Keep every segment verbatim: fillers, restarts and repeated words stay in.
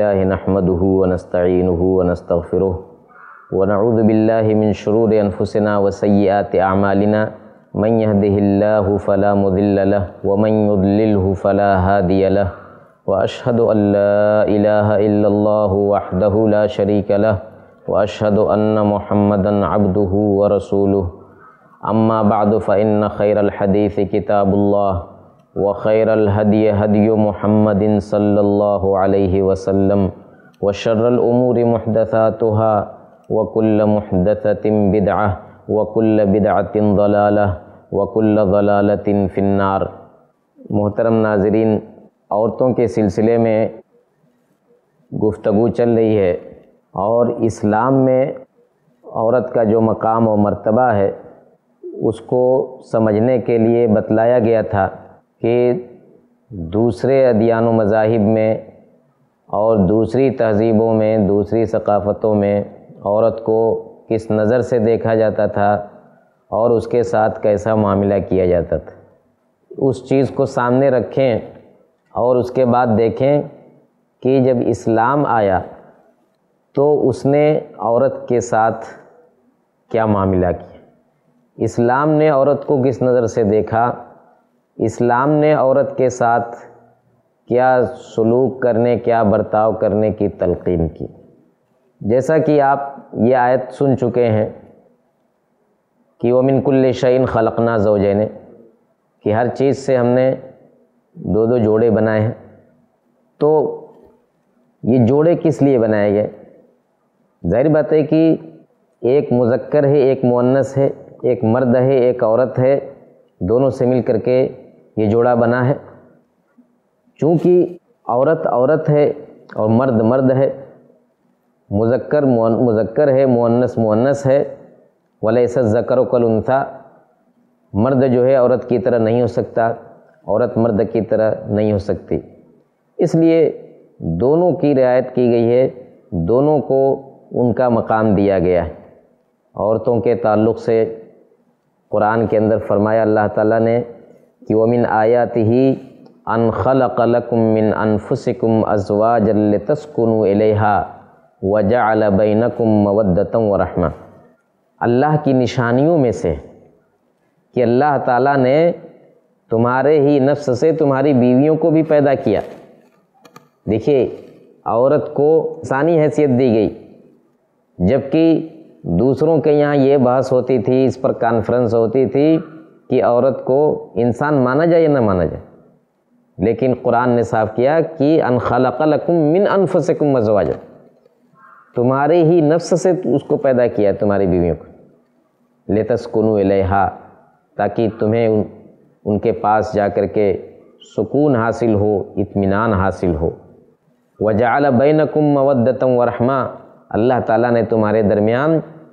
لله نحمده ونستعينه ونستغفره ونعوذ بالله من شرور أنفسنا وسيئات أعمالنا من يهده الله فلا مضل له ومن يضلله فلا هادي له وأشهد أن لا إله إلا الله وحده لا شريك له وأشهد أن محمدا عبده ورسوله أما بعد فإن خير الحديث كتاب الله وخير الهدي هدي محمد صلى الله عليه وسلم وشر الأمور محدثاتها وكل محدثة بدعة وكل بدعة ضلالة وكل ضلالة في النار۔ محترم ناظرین، عورتوں کے سلسلے میں گفتگو چل رہی ہے اور اسلام میں عورت کا جو مقام و مرتبہ ہے اس کو سمجھنے کے لیے بتلایا گیا تھا کہ دوسرے ادیان و مذاہب میں اور دوسری تہذیبوں میں، دوسری ثقافتوں میں عورت کو کس نظر سے دیکھا جاتا تھا اور اس کے ساتھ کیسا معاملہ کیا جاتا تھا۔ اس چیز کو سامنے رکھیں اور اس کے بعد دیکھیں کہ جب اسلام آیا تو اس نے عورت کے ساتھ کیا معاملہ کیا، اسلام نے عورت کو کس نظر سے دیکھا، اسلام نے عورت کے ساتھ کیا سلوک کرنے، کیا برتاؤ کرنے کی تلقین کی۔ جیسا کہ آپ یہ آیت سن چکے ہیں کہ وَمِن كُلِّ شَيْءٍ خَلَقْنَا زَوْجَيْنِ، کہ ہر چیز سے ہم نے دو دو جوڑے بنائے ہیں۔ تو یہ جوڑے کس لیے بنائے گئے؟ ظاہر بات ہے کہ ایک مذکر ہے، ایک مؤنث ہے، ایک مرد ہے، ایک عورت ہے، دونوں سے مل کر کے یہ جوڑا بنا ہے۔ چونکہ عورت عورت ہے اور مرد مرد ہے، مذکر مذکر ہے، مؤنث مؤنث ہے، وَلَيْسَ الذَّكَرُ كَالْأُنثَىٰ، مرد جو ہے عورت کی طرح نہیں ہو سکتا، عورت مرد کی طرح نہیں ہو سکتی، اس لیے دونوں کی رعایت کی گئی ہے، دونوں کو ان کا مقام دیا گیا ہے۔ عورتوں کے تعلق سے قرآن کے اندر فرمایا اللہ تعالیٰ نے کہ وَمِنْ آيَاتِهِ أَنْ خَلَقَ لَكُم مِّنْ أَنفُسِكُمْ أَزْوَاجًا لِتَسْكُنُوا إِلَيْهَا وَجَعَلَ بَيْنَكُم مَّوَدَّةً وَرَحْمَةً، اللہ کی نشانیوں میں سے کہ اللہ تعالیٰ نے تمہارے ہی نفس سے تمہاری بیویوں کو بھی پیدا کیا۔ دیکھیے، عورت کو انسانی حیثیت دی گئی، جبکہ دوسروں کے یہاں یہ بحث ہوتی تھی، اس پر کانفرنس ہوتی تھی کہ عورت کو انسان مانا جائے یا نہ مانا جائے، لیکن قرآن نے صاف کیا کہ ان خلق لکم من انفسکم ازواجا، تمہارے ہی نفس سے اس کو پیدا کیا ہے، تمہاری بیویوں کو، لتسکنوا الیہا، تاکہ تمہیں ان, ان کے پاس جا کر کے سکون حاصل ہو، اطمینان حاصل ہو۔ وجعل بینکم مودۃ ورحمہ، اللہ تعالیٰ نے تمہارے درمیان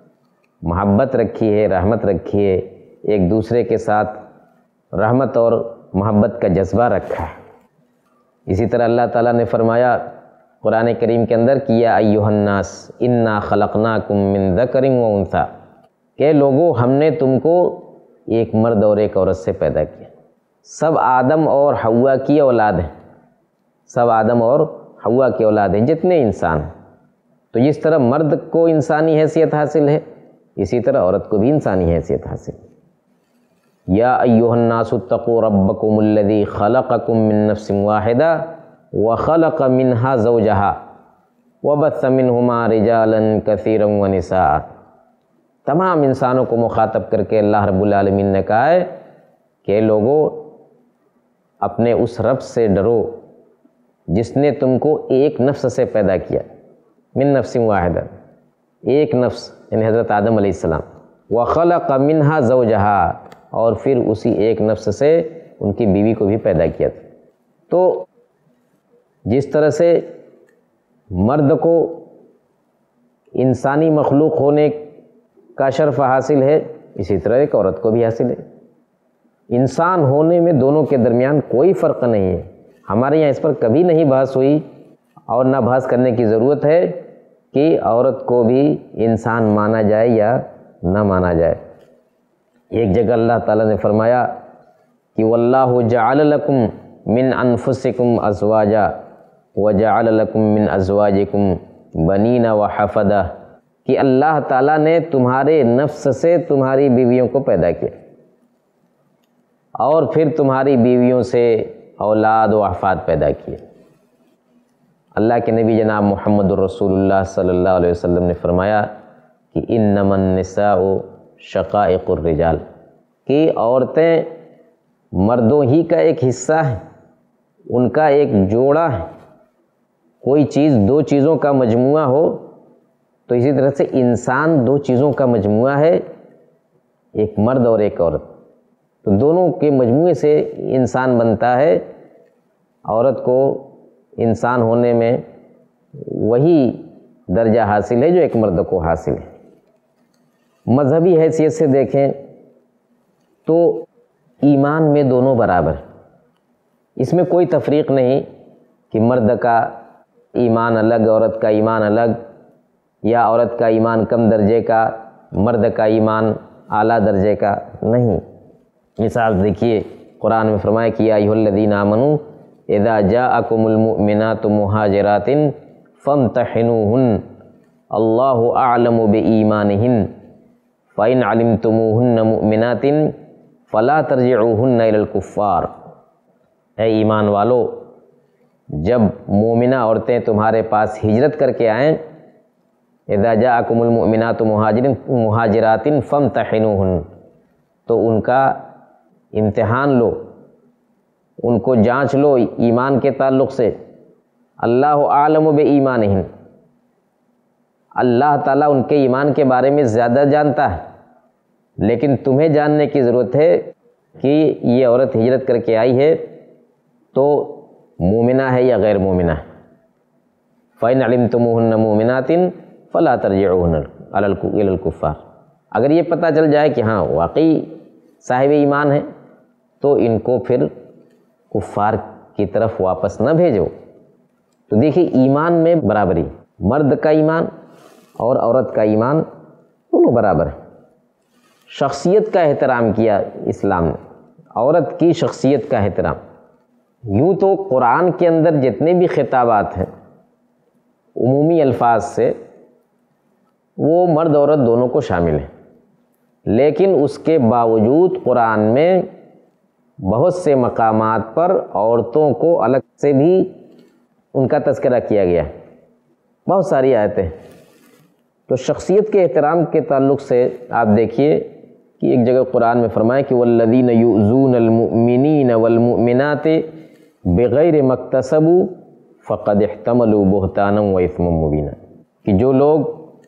محبت رکھی ہے، رحمت رکھی ہے، ایک دوسرے کے ساتھ رحمت اور محبت کا جذبہ رکھا ہے۔ اسی طرح اللہ تعالیٰ نے فرمایا قرآن کریم کے اندر کہ یا ایھا الناس انا خلقناکم من ذکر و انثیٰ، کہ لوگوں ہم نے تم کو ایک مرد اور ایک عورت سے پیدا کیا۔ سب آدم اور حوا کی اولاد ہیں، سب آدم اور حوا کی اولاد ہیں جتنے انسان ہیں۔ تو جس طرح مرد کو انسانی حیثیت حاصل ہے، اسی طرح عورت کو بھی انسانی حیثیت حاصل ہے۔ یا ایھا الناس اتقوا ربکم الذی خلقکم من نفس واحدہ وخلق منها زوجہا وبث منہما رجالا کثیرا ونساء، تمام انسانوں کو مخاطب کر کے اللہ رب العالمین نے کہا ہے کہ لوگوں اپنے اس رب سے ڈرو جس نے تم کو ایک نفس سے پیدا کیا، من نفس واحدہ، ایک نفس یعنی حضرت آدم علیہ السلام، وخلق منها زوجہا، اور پھر اسی ایک نفس سے ان کی بیوی کو بھی پیدا کیا تھا۔ تو جس طرح سے مرد کو انسانی مخلوق ہونے کا شرف حاصل ہے، اسی طرح ایک عورت کو بھی حاصل ہے۔ انسان ہونے میں دونوں کے درمیان کوئی فرق نہیں ہے، ہمارے یہاں اس پر کبھی نہیں بحث ہوئی اور نہ بحث کرنے کی ضرورت ہے کہ عورت کو بھی انسان مانا جائے یا نہ مانا جائے۔ ایک جگہ اللہ تعالیٰ نے فرمایا کہ واللہ جعل لکم من انفسکم ازواجا، وَجَعَلَ لَكُم مِّنْ أَزْوَاجِكُمْ بَنِينَ وَحَفَدَةً کہ اللہ تعالیٰ نے تمہارے نفس سے تمہاری بیویوں کو پیدا کیا اور پھر تمہاری بیویوں سے اولاد و احفاد پیدا کیے۔ اللہ کے نبی جناب محمد الرسول اللہ صلی اللہ علیہ وسلم نے فرمایا کہ انما النساء شقائق الرجال، کہ عورتیں مردوں ہی کا ایک حصہ ہے، ان کا ایک جوڑا ہے۔ کوئی چیز دو چیزوں کا مجموعہ ہو تو اسی طرح سے انسان دو چیزوں کا مجموعہ ہے، ایک مرد اور ایک عورت، تو دونوں کے مجموعے سے انسان بنتا ہے۔ عورت کو انسان ہونے میں وہی درجہ حاصل ہے جو ایک مرد کو حاصل ہے۔ مذہبی حیثیت سے دیکھیں تو ایمان میں دونوں برابر ہیں، اس میں کوئی تفریق نہیں کہ مرد کا ایمان الگ عورت کا ایمان الگ، یا عورت کا ایمان کم درجے کا مرد کا ایمان اعلیٰ درجے کا نہیں۔ مثال دیکھیے قرآن میں فرمایا کہ یا ایھا الذین آمنوا اذا جاءکم المؤمنات مہاجرات فامتحنوہن اللہ اعلم بایمانہن فإن علمتموہن مؤمنات فلا ترجعوہن الی الکفار۔ اے ایمان والو، جب مومنہ عورتیں تمہارے پاس ہجرت کر کے آئیں، اذا جاءکم المؤمنات مہاجرات فامتحنوہن، تو ان کا امتحان لو، ان کو جانچ لو ایمان کے تعلق سے۔ اللہ اعلم بایمانہن، اللہ تعالیٰ ان کے ایمان کے بارے میں زیادہ جانتا ہے، لیکن تمہیں جاننے کی ضرورت ہے کہ یہ عورت ہجرت کر کے آئی ہے تو مومنہ ہے یا غیر مومنہ ہے۔ فَإِنْ عَلِمْتُمُوهُنَّ مُؤْمِنَاتٍ فَلَا تَرْجِعُوهُنَّ إِلَى الْكُفَّارِ، اگر یہ پتہ چل جائے کہ ہاں واقعی صاحب ایمان ہے تو ان کو پھر کفار کی طرف واپس نہ بھیجو۔ تو دیکھیے ایمان میں برابری، مرد کا ایمان اور عورت کا ایمان دونوں برابر ہے۔ شخصیت کا احترام کیا اسلام نے، عورت کی شخصیت کا احترام۔ یوں تو قرآن کے اندر جتنے بھی خطابات ہیں عمومی الفاظ سے وہ مرد عورت دونوں کو شامل ہیں، لیکن اس کے باوجود قرآن میں بہت سے مقامات پر عورتوں کو الگ سے بھی ان کا تذکرہ کیا گیا ہے، بہت ساری آیتیں۔ تو شخصیت کے احترام کے تعلق سے آپ دیکھیے کہ ایک جگہ قرآن میں فرمایا کہ والذین یؤذون المؤمنین والمؤمنات بغیر ما اکتسبوا فقد احتملوا بہتانا و اثما مبینا، کہ جو لوگ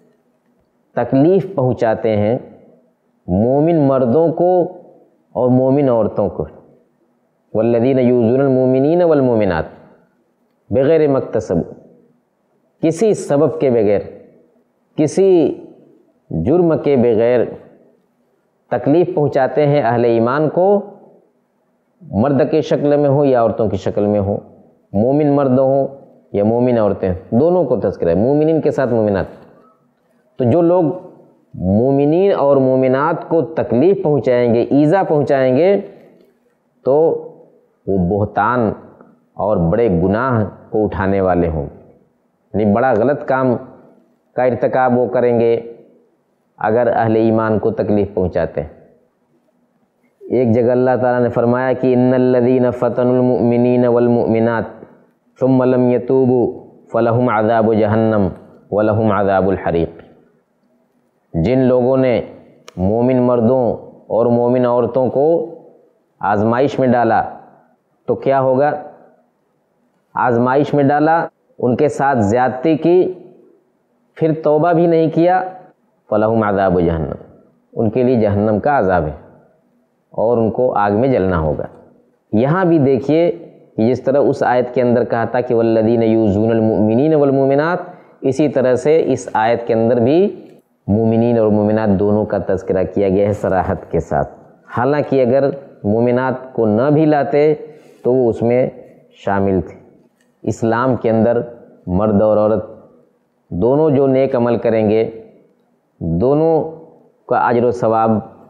تکلیف پہنچاتے ہیں مومن مردوں کو اور مومن عورتوں کو، والذین یؤذون المؤمنین والمؤمنات بغیر ما اکتسبوا، کسی سبب کے بغیر، کسی جرم کے بغیر تکلیف پہنچاتے ہیں اہل ایمان کو، مرد کے شکل میں ہو یا عورتوں کی شکل میں ہو، مومن مرد ہوں یا مومن عورتیں، دونوں کو تذکرہ ہے، مومنین کے ساتھ مومنات۔ تو جو لوگ مومنین اور مومنات کو تکلیف پہنچائیں گے، ایذا پہنچائیں گے، تو وہ بہتان اور بڑے گناہ کو اٹھانے والے ہوں، یعنی بڑا غلط کام کا ارتکاب وہ کریں گے اگر اہل ایمان کو تکلیف پہنچاتے ہیں۔ ایک جگہ اللہ تعالیٰ نے فرمایا کہ ان الذین فتنوا المؤمنین والمؤمنات ثم لم یتوبوا فلہم عذاب جہنم ولہم عذاب الحریق، جن لوگوں نے مومن مردوں اور مومن عورتوں کو آزمائش میں ڈالا تو کیا ہوگا؟ آزمائش میں ڈالا، ان کے ساتھ زیادتی کی، پھر توبہ بھی نہیں کیا، فلہم عذاب جہنم، ان کے لیے جہنم کا عذاب ہے اور ان کو آگ میں جلنا ہوگا۔ یہاں بھی دیکھیے کہ جس طرح اس آیت کے اندر کہا تھا کہ والذین یؤذون المؤمنین والمؤمنات، اسی طرح سے اس آیت کے اندر بھی مومنین اور مومنات دونوں کا تذکرہ کیا گیا ہے صراحت کے ساتھ، حالانکہ اگر مومنات کو نہ بھی لاتے تو وہ اس میں شامل تھے۔ اسلام کے اندر مرد اور عورت دونوں جو نیک عمل کریں گے دونوں کا اجر و ثواب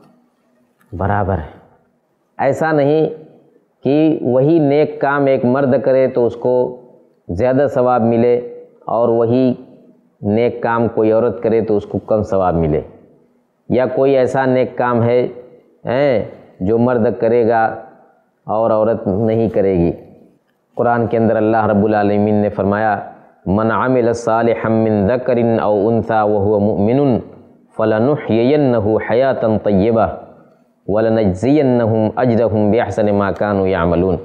برابر ہے۔ ایسا نہیں کہ وہی نیک کام ایک مرد کرے تو اس کو زیادہ ثواب ملے اور وہی نیک کام کوئی عورت کرے تو اس کو کم ثواب ملے، یا کوئی ایسا نیک کام ہے ہیں جو مرد کرے گا اور عورت نہیں کرے گی۔ قرآن کے اندر اللہ رب العالمین نے فرمایا من عمل صالحا من ذکر او انثی وهو مؤمن فلنحیینہ حیاتا طیبہ ولنجزینہم اجرہم باحسن ما کانوا یعملون۔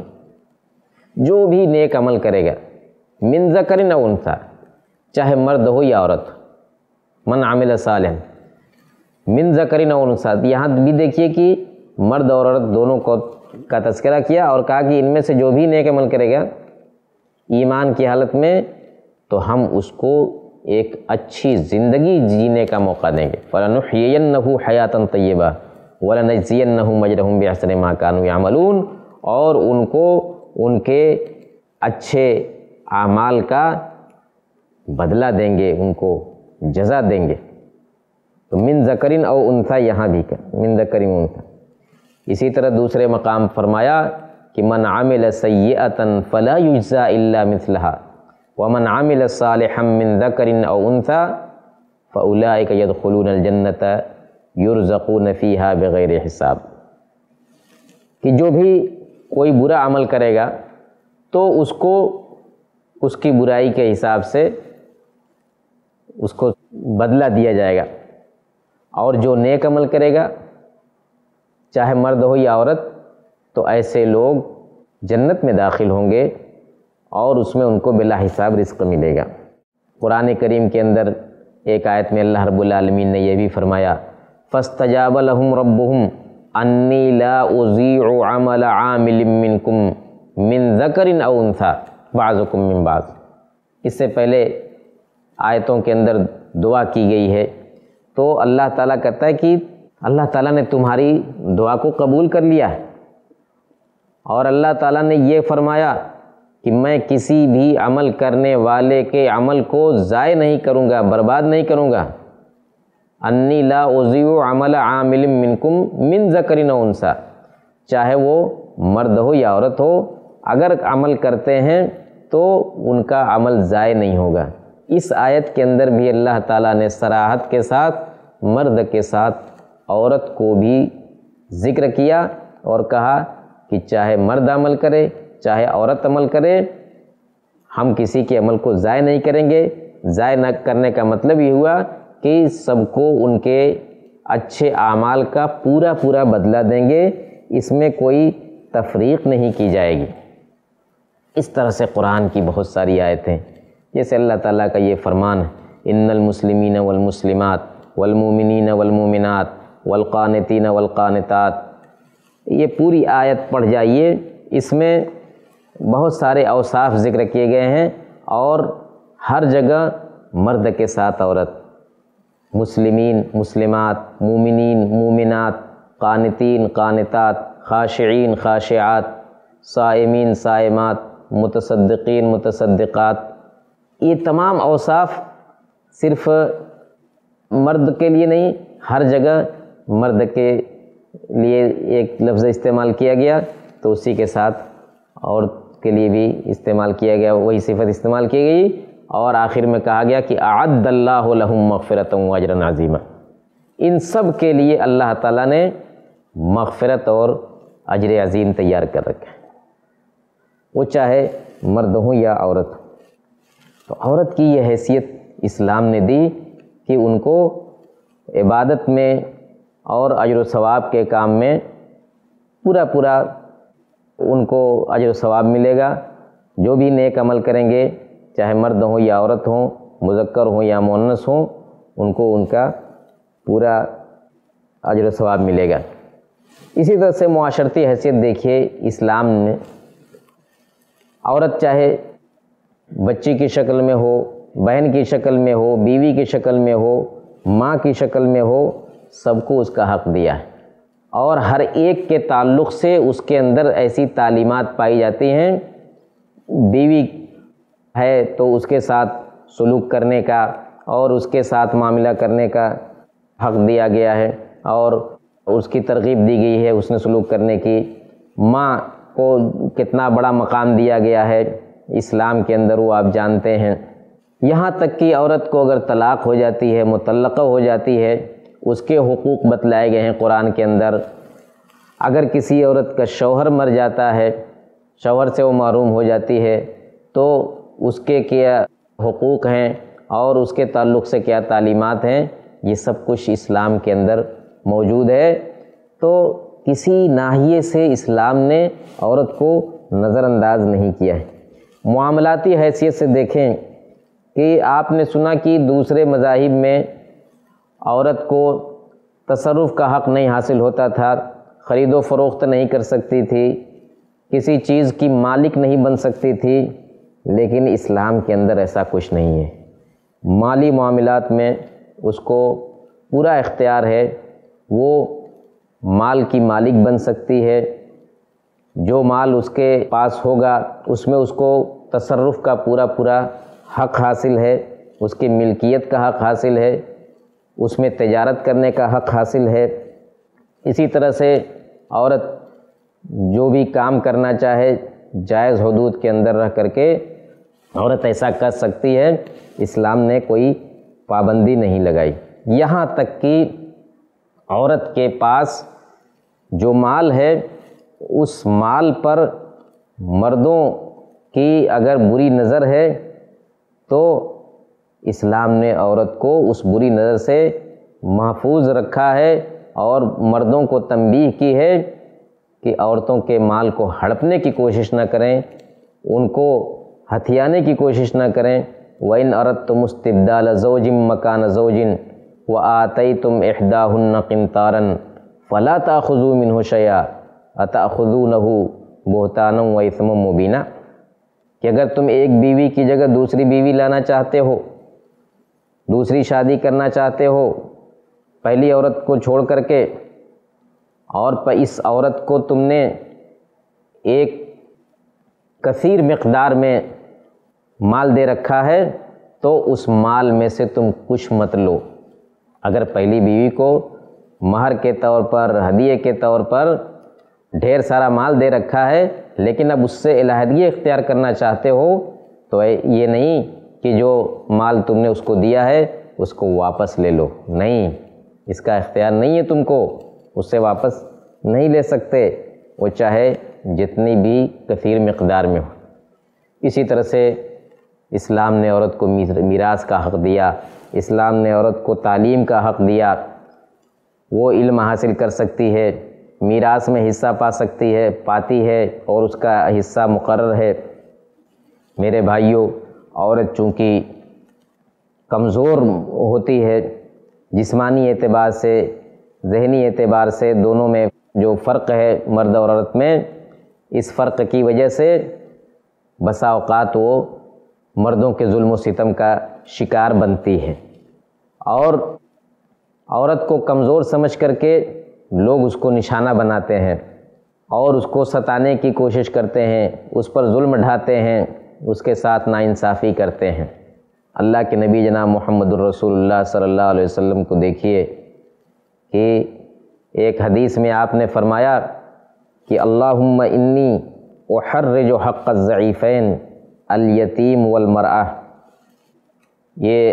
جو بھی نیک عمل کرے گا، من ذکر او انثی، چاہے مرد ہو یا عورت، من عمل صالحا من ذکر او انثی، یہاں بھی دیکھیے کہ مرد اور عورت دونوں کو کا تذکرہ کیا اور کہا کہ ان میں سے جو بھی نیک عمل کرے گا ایمان کی حالت میں تو ہم اس کو ایک اچھی زندگی جینے کا موقع دیں گے۔ فَلَنُحْيِيَنَّهُ حَيَاةً طَيِّبَةً وَلَنَجْزِيَنَّهُمْ أَجْرَهُمْ بِأَحْسَنِ مَا كَانُوا يَعْمَلُونَ، اور ان کو ان کے اچھے اعمال کا بدلہ دیں گے، ان کو جزا دیں گے۔ تو من ذکر او انثی یہاں بھی کہ من ذکر و انثی۔ اسی طرح دوسرے مقام فرمایا کہ من عمل سیئۃ فلا یجزی الا مثلها ومن عمل صالحا من ذکر او انثی فاولئک یدخلون الجنۃ یرزقون فیہا بغیر حساب، کہ جو بھی کوئی برا عمل کرے گا تو اس کو اس کی برائی کے حساب سے اس کو بدلہ دیا جائے گا، اور جو نیک عمل کرے گا چاہے مرد ہو یا عورت تو ایسے لوگ جنت میں داخل ہوں گے اور اس میں ان کو بلا حساب رزق ملے گا۔ قرآن کریم کے اندر ایک آیت میں اللہ رب العالمین نے یہ بھی فرمایا فَاسْتَجَابَ لَهُمْ رَبُّهُمْ أَنِّي لَا أُضِيعُ عَمَلَ عَامِلٍ مِّنكُمْ مِّن ذَكَرٍ أَوْ أُنثَىٰ بَعْضُكُم مِّن بَعْضٍ۔ اس سے پہلے آیتوں کے اندر دعا کی گئی ہے، تو اللہ تعالیٰ کہتا ہے کہ اللہ تعالیٰ نے تمہاری دعا کو قبول کر لیا ہے، اور اللہ تعالیٰ نے یہ فرمایا کہ میں کسی بھی عمل کرنے والے کے عمل کو ضائع نہیں کروں گا، برباد نہیں کروں گا۔ انی لا اضیع عمل عامل منکم من ذکر و انثی، چاہے وہ مرد ہو یا عورت ہو، اگر عمل کرتے ہیں تو ان کا عمل ضائع نہیں ہوگا۔ اس آیت کے اندر بھی اللہ تعالیٰ نے صراحت کے ساتھ مرد کے ساتھ عورت کو بھی ذکر کیا اور کہا کہ چاہے مرد عمل کرے چاہے عورت عمل کرے، ہم کسی کے عمل کو ضائع نہیں کریں گے۔ ضائع نہ کرنے کا مطلب یہ ہوا کہ سب کو ان کے اچھے اعمال کا پورا پورا بدلہ دیں گے، اس میں کوئی تفریق نہیں کی جائے گی۔ اس طرح سے قرآن کی بہت ساری آیتیں، جیسے اللہ تعالیٰ کا یہ فرمان ہے ان المسلمین والمسلمات والمومنین والمومنات والقانتین والقانتات، یہ پوری آیت پڑھ جائیے، اس میں بہت سارے اوصاف ذکر کیے گئے ہیں، اور ہر جگہ مرد کے ساتھ عورت، مسلمین مسلمات، مومنین مومنات، قانتین قانتات، خاشعین خاشعات، صائمین صائمات، متصدقین متصدقات، یہ تمام اوصاف صرف مرد کے لیے نہیں، ہر جگہ مرد کے لیے ایک لفظ استعمال کیا گیا تو اسی کے ساتھ عورت کے لیے بھی استعمال کیا گیا، وہی صفت استعمال کی گئی، اور آخر میں کہا گیا کہ اعد اللہ لہم مغفرۃ واجرا عظیما، ان سب کے لیے اللہ تعالیٰ نے مغفرت اور اجر عظیم تیار کر رکھا ہے، وہ چاہے مرد ہوں یا عورت ہوں۔ تو عورت کی یہ حیثیت اسلام نے دی کہ ان کو عبادت میں اور اجر و ثواب کے کام میں پورا پورا ان کو اجر و ثواب ملے گا۔ جو بھی نیک عمل کریں گے، چاہے مرد ہوں یا عورت ہوں، مذکر ہوں یا مؤنث ہوں، ان کو ان کا پورا اجر و ثواب ملے گا۔ اسی طرح سے معاشرتی حیثیت دیکھیے، اسلام نے عورت چاہے بچی کی شکل میں ہو، بہن کی شکل میں ہو، بیوی کی شکل میں ہو، ماں کی شکل میں ہو، سب کو اس کا حق دیا ہے، اور ہر ایک کے تعلق سے اس کے اندر ایسی تعلیمات پائی جاتی ہیں۔ بیوی ہے تو اس کے ساتھ سلوک کرنے کا اور اس کے ساتھ معاملہ کرنے کا حق دیا گیا ہے، اور اس کی ترغیب دی گئی ہے اس نے سلوک کرنے کی۔ ماں کو کتنا بڑا مقام دیا گیا ہے، اسلام کے اندر وہ آپ جانتے ہیں، یہاں تک کہ عورت کو اگر طلاق ہو جاتی ہے، مطلقہ ہو جاتی ہے، اس کے حقوق بتلائے گئے ہیں قرآن کے اندر۔ اگر کسی عورت کا شوہر مر جاتا ہے، شوہر سے وہ محروم ہو جاتی ہے، تو اس کے کیا حقوق ہیں اور اس کے تعلق سے کیا تعلیمات ہیں، یہ سب کچھ اسلام کے اندر موجود ہے۔ تو کسی ناحیے سے اسلام نے عورت کو نظر انداز نہیں کیا ہے۔ معاملاتی حیثیت سے دیکھیں کہ آپ نے سنا کہ دوسرے مذاہب میں عورت کو تصرف کا حق نہیں حاصل ہوتا تھا، خرید و فروخت نہیں کر سکتی تھی، کسی چیز کی مالک نہیں بن سکتی تھی، لیکن اسلام کے اندر ایسا کچھ نہیں ہے۔ مالی معاملات میں اس کو پورا اختیار ہے، وہ مال کی مالک بن سکتی ہے، جو مال اس کے پاس ہوگا اس میں اس کو تصرف کا پورا پورا حق حاصل ہے، اس کی ملکیت کا حق حاصل ہے، اس میں تجارت کرنے کا حق حاصل ہے۔ اسی طرح سے عورت جو بھی کام کرنا چاہے جائز حدود کے اندر رہ کر کے عورت ایسا کر سکتی ہے، اسلام نے کوئی پابندی نہیں لگائی۔ یہاں تک کہ عورت کے پاس جو مال ہے اس مال پر مردوں کی اگر بری نظر ہے تو اسلام نے عورت کو اس بری نظر سے محفوظ رکھا ہے اور مردوں کو تنبیہ کی ہے کہ عورتوں کے مال کو ہڑپنے کی کوشش نہ کریں، ان کو ہتھیانے کی کوشش نہ کریں۔ وَإِنْ أَرَدْتُمُ اسْتِبْدَالَ زَوْجٍ مَّكَانَ زَوْجٍ وَآتَيْتُمْ إِحْدَاهُنَّ قِنطَارًا فَلَا تَأْخُذُوا مِنْهُ شَيْئًا أَتَأْخُذُونَهُ بُهْتَانًا وَإِثْمًا مُّبِينًا، کہ اگر تم ایک بیوی کی جگہ دوسری بیوی لانا چاہتے ہو، دوسری شادی کرنا چاہتے ہو پہلی عورت کو چھوڑ کر کے، اور اس عورت کو تم نے ایک کثیر مقدار میں مال دے رکھا ہے، تو اس مال میں سے تم کچھ مت لو۔ اگر پہلی بیوی کو مہر کے طور پر، ہدیے کے طور پر ڈھیر سارا مال دے رکھا ہے، لیکن اب اس سے علیحدگی اختیار کرنا چاہتے ہو، تو یہ نہیں کہ جو مال تم نے اس کو دیا ہے اس کو واپس لے لو، نہیں، اس کا اختیار نہیں ہے، تم کو اس سے واپس نہیں لے سکتے، وہ چاہے جتنی بھی کثیر مقدار میں ہو۔ اسی طرح سے اسلام نے عورت کو میراث کا حق دیا، اسلام نے عورت کو تعلیم کا حق دیا، وہ علم حاصل کر سکتی ہے، میراث میں حصہ پا سکتی ہے، پاتی ہے، اور اس کا حصہ مقرر ہے۔ میرے بھائیوں، عورت چونکہ کمزور ہوتی ہے، جسمانی اعتبار سے، ذہنی اعتبار سے، دونوں میں جو فرق ہے مرد اور عورت میں، اس فرق کی وجہ سے بسا اوقات وہ مردوں کے ظلم و ستم کا شکار بنتی ہے، اور عورت کو کمزور سمجھ کر کے لوگ اس کو نشانہ بناتے ہیں اور اس کو ستانے کی کوشش کرتے ہیں، اس پر ظلم ڈھاتے ہیں، اس کے ساتھ ناانصافی کرتے ہیں۔ اللہ کے نبی جناب محمد الرسول اللہ صلی اللہ علیہ وسلم کو دیکھیے کہ ایک حدیث میں آپ نے فرمایا کہ اللہم انی احرج حق الضعیفین الیتیم والمرأہ۔ یہ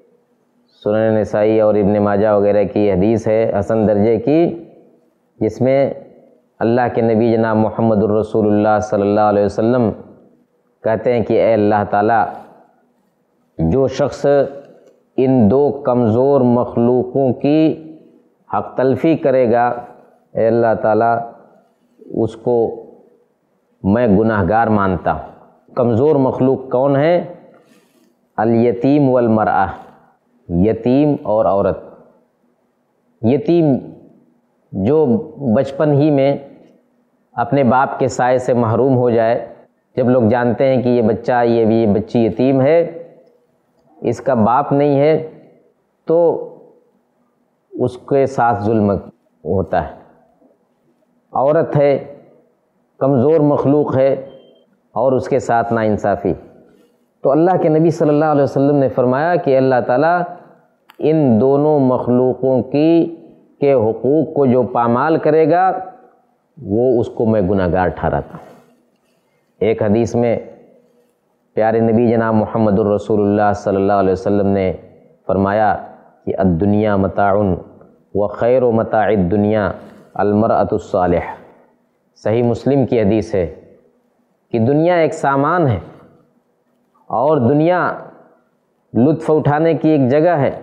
سنن نسائی اور ابن ماجہ وغیرہ کی حدیث ہے حسن درجے کی، جس میں اللہ کے نبی جناب محمد الرسول اللہ صلی اللہ علیہ وسلم کہتے ہیں کہ اے اللہ تعالیٰ، جو شخص ان دو کمزور مخلوقوں کی حق تلفی کرے گا، اے اللہ تعالیٰ اس کو میں گناہ گار مانتا ہوں۔ کمزور مخلوق کون ہے؟ الیتیم والمرأہ، یتیم اور عورت۔ یتیم جو بچپن ہی میں اپنے باپ کے سائے سے محروم ہو جائے، جب لوگ جانتے ہیں کہ یہ بچہ، یہ بھی یہ بچی یتیم ہے، اس کا باپ نہیں ہے، تو اس کے ساتھ ظلم ہوتا ہے۔ عورت ہے، کمزور مخلوق ہے، اور اس کے ساتھ ناانصافی۔ تو اللہ کے نبی صلی اللہ علیہ وسلم نے فرمایا کہ اللہ تعالیٰ ان دونوں مخلوقوں کی کے حقوق کو جو پامال کرے گا، وہ اس کو میں گناہ گار ٹھہراتا ہوں۔ ایک حدیث میں پیارے نبی جناب محمد الرسول اللہ صلی اللہ علیہ وسلم نے فرمایا کہ الدنیا متاع و خیر و متاع الدنیا المرأۃ الصالح۔ صحیح مسلم کی حدیث ہے کہ دنیا ایک سامان ہے اور دنیا لطف اٹھانے کی ایک جگہ ہے،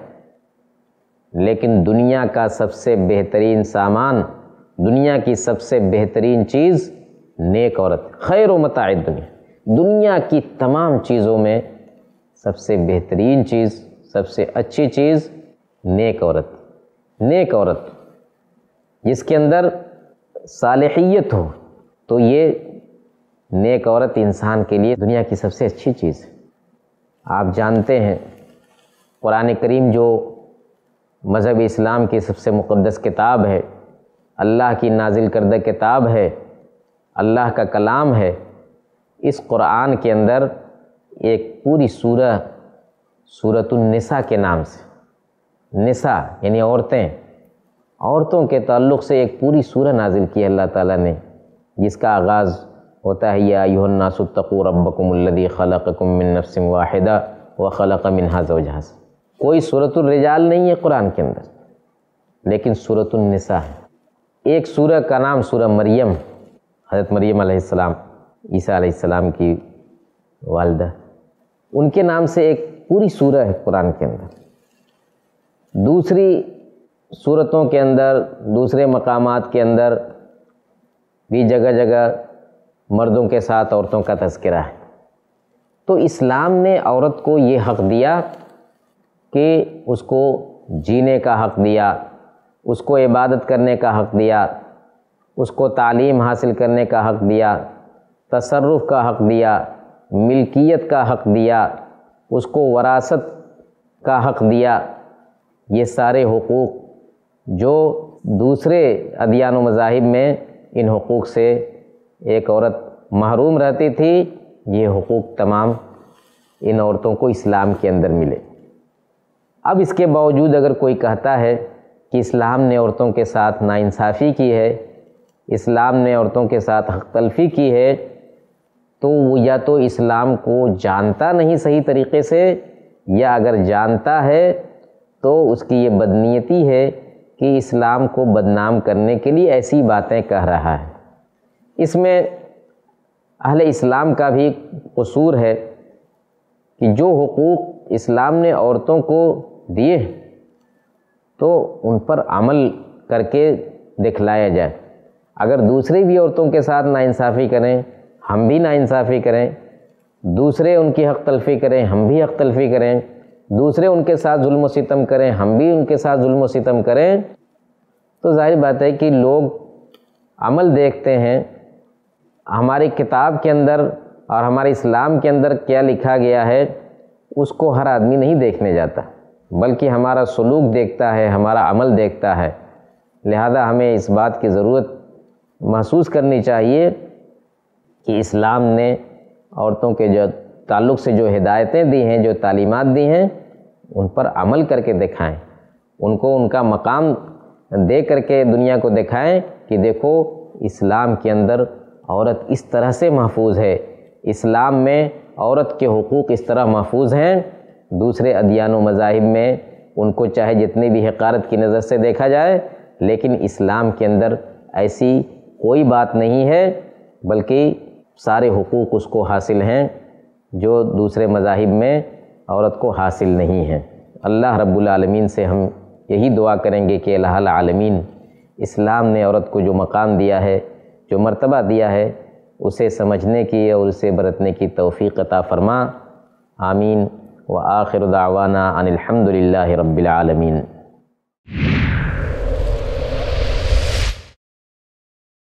لیکن دنیا کا سب سے بہترین سامان، دنیا کی سب سے بہترین چیز نیک عورت۔ خیر و متاع الدنیا، دنیا کی تمام چیزوں میں سب سے بہترین چیز، سب سے اچھی چیز نیک عورت۔ نیک عورت جس کے اندر صالحیت ہو، تو یہ نیک عورت انسان کے لیے دنیا کی سب سے اچھی چیز ہے۔ آپ جانتے ہیں قرآن کریم جو مذہب اسلام کی سب سے مقدس کتاب ہے، اللہ کی نازل کردہ کتاب ہے، اللہ کا کلام ہے، اس قرآن کے اندر ایک پوری سورہ سورۃ النساء کے نام سے، نساء یعنی عورتیں، عورتوں کے تعلق سے ایک پوری سورہ نازل کی اللہ تعالیٰ نے، جس کا آغاز ہوتا ہے یا ایھا الناس اتقوا ربکم الذی خلقکم من نفس واحدہ وخلق منہا زوجہا۔ کوئی سورۃ الرجال نہیں ہے قرآن کے اندر، لیکن سورۃ النساء ہے۔ ایک سورہ کا نام سورہ مریم، حضرت مریم علیہ السلام، عیسیٰ علیہ السلام کی والدہ، ان کے نام سے ایک پوری سورہ ہے قرآن کے اندر۔ دوسری سورتوں کے اندر، دوسرے مقامات کے اندر بھی جگہ جگہ مردوں کے ساتھ عورتوں کا تذکرہ ہے۔ تو اسلام نے عورت کو یہ حق دیا کہ اس کو جینے کا حق دیا، اس کو عبادت کرنے کا حق دیا، اس کو تعلیم حاصل کرنے کا حق دیا، تصرف کا حق دیا، ملکیت کا حق دیا، اس کو وراثت کا حق دیا۔ یہ سارے حقوق جو دوسرے ادیان و مذاہب میں ان حقوق سے ایک عورت محروم رہتی تھی، یہ حقوق تمام ان عورتوں کو اسلام کے اندر ملے۔ اب اس کے باوجود اگر کوئی کہتا ہے کہ اسلام نے عورتوں کے ساتھ ناانصافی کی ہے، اسلام نے عورتوں کے ساتھ حق تلفی کی ہے، تو وہ یا تو اسلام کو جانتا نہیں صحیح طریقے سے، یا اگر جانتا ہے تو اس کی یہ بدنیتی ہے کہ اسلام کو بدنام کرنے کے لیے ایسی باتیں کہہ رہا ہے۔ اس میں اہل اسلام کا بھی قصور ہے کہ جو حقوق اسلام نے عورتوں کو دیے تو ان پر عمل کر کے دکھلایا جائے۔ اگر دوسرے بھی عورتوں کے ساتھ ناانصافی کریں، ہم بھی ناانصافی کریں، دوسرے ان کی حق تلفی کریں، ہم بھی حق تلفی کریں، دوسرے ان کے ساتھ ظلم و ستم کریں، ہم بھی ان کے ساتھ ظلم و ستم کریں، تو ظاہر بات ہے کہ لوگ عمل دیکھتے ہیں۔ ہماری کتاب کے اندر اور ہمارے اسلام کے اندر کیا لکھا گیا ہے اس کو ہر آدمی نہیں دیکھنے جاتا، بلکہ ہمارا سلوک دیکھتا ہے، ہمارا عمل دیکھتا ہے۔ لہذا ہمیں اس بات کی ضرورت محسوس کرنی چاہیے کہ اسلام نے عورتوں کے جو تعلق سے جو ہدایتیں دی ہیں، جو تعلیمات دی ہیں، ان پر عمل کر کے دکھائیں، ان کو ان کا مقام دے کر کے دنیا کو دکھائیں کہ دیکھو اسلام کے اندر عورت اس طرح سے محفوظ ہے، اسلام میں عورت کے حقوق اس طرح محفوظ ہیں۔ دوسرے ادیان و مذاہب میں ان کو چاہے جتنے بھی حقارت کی نظر سے دیکھا جائے، لیکن اسلام کے اندر ایسی کوئی بات نہیں ہے، بلکہ سارے حقوق اس کو حاصل ہیں جو دوسرے مذاہب میں عورت کو حاصل نہیں ہیں۔ اللہ رب العالمین سے ہم یہی دعا کریں گے کہ الہ العالمین اسلام نے عورت کو جو مقام دیا ہے، جو مرتبہ دیا ہے، اسے سمجھنے کی اور اسے برتنے کی توفیق عطا فرما۔ آمین۔ وآخر دعوانا ان الحمد للہ رب العالمین۔